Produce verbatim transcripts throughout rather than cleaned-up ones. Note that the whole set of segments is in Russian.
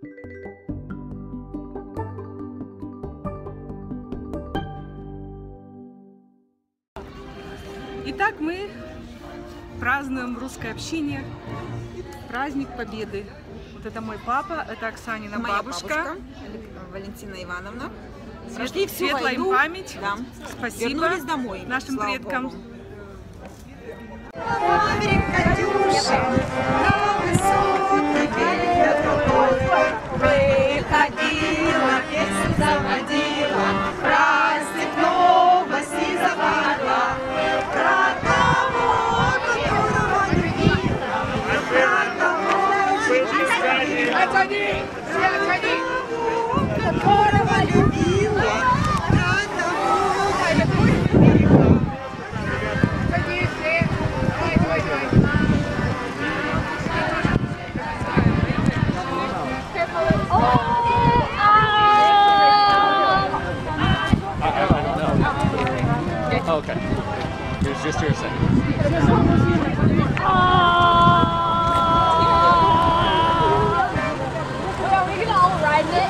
Итак, мы празднуем в русской общине праздник Победы. Вот это мой папа, это Оксанина моя бабушка. бабушка Валентина Ивановна. Свет, светлая им память. Да. Спасибо. Вернулись домой, нашим слава предкам. Богу. Выходила, песню заводила, праздник новости заварила, про того, которого любила, про того, которого любила, про того, Okay. It was just here a second. Are we gonna all ride it?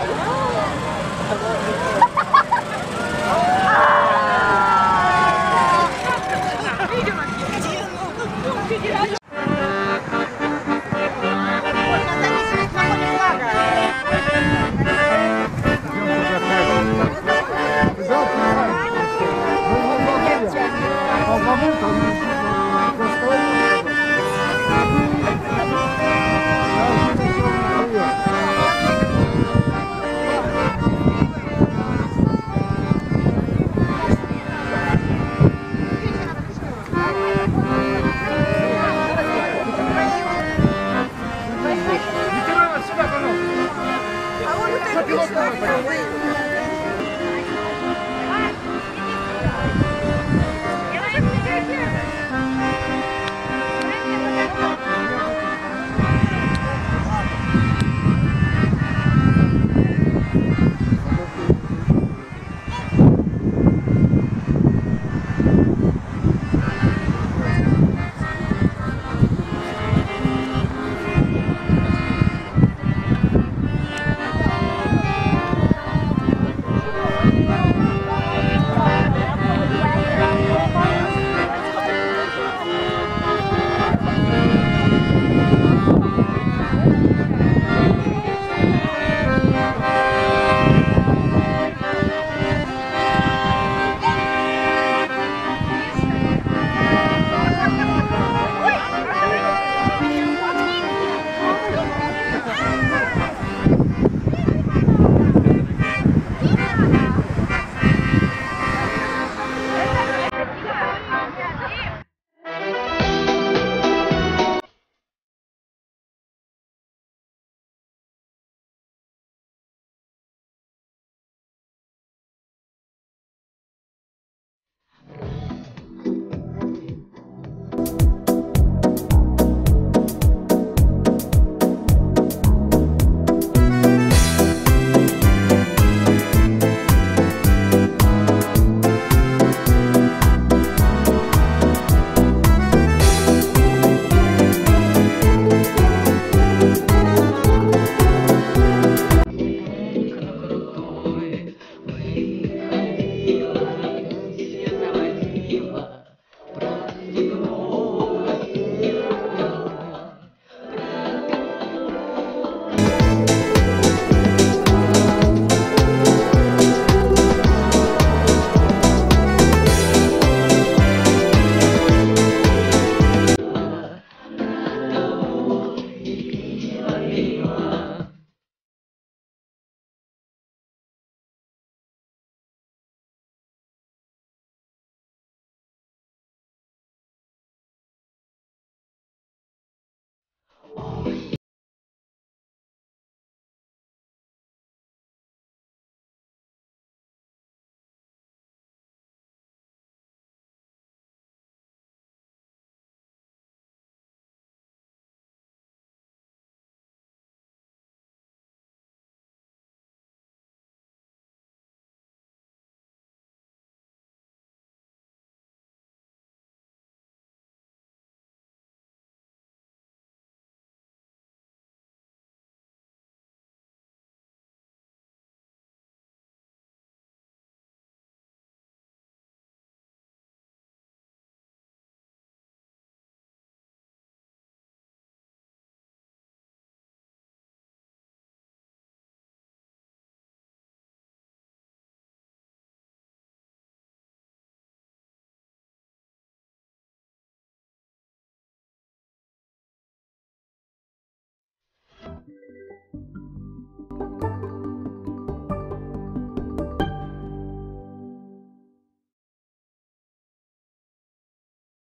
А он это